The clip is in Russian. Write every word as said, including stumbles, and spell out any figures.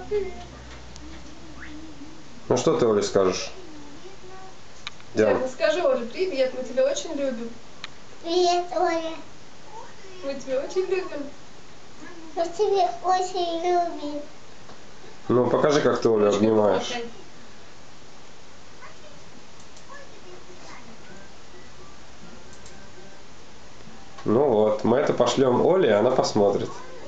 Ну что ты, Оле, скажешь? Диана, скажи, Оля, привет, мы тебя очень любим. Привет, Оля. Мы тебя очень любим. Мы тебя очень любим. Ну, покажи, как ты Олю обнимаешь. Ну вот, мы это пошлем Оле, и она посмотрит.